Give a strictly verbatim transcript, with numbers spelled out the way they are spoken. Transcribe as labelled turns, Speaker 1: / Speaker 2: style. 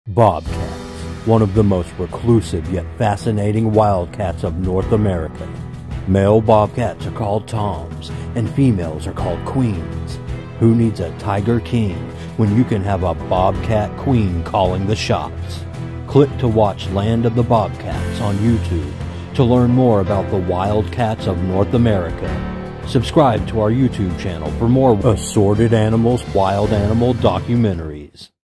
Speaker 1: Bobcats, one of the most reclusive yet fascinating wildcats of North America. Male bobcats are called toms, and females are called queens. Who needs a tiger king when you can have a bobcat queen calling the shots? Click to watch Land of the Bobcats on YouTube to learn more about the wildcats of North America. Subscribe to our YouTube channel for more assorted animals, wild animal documentaries.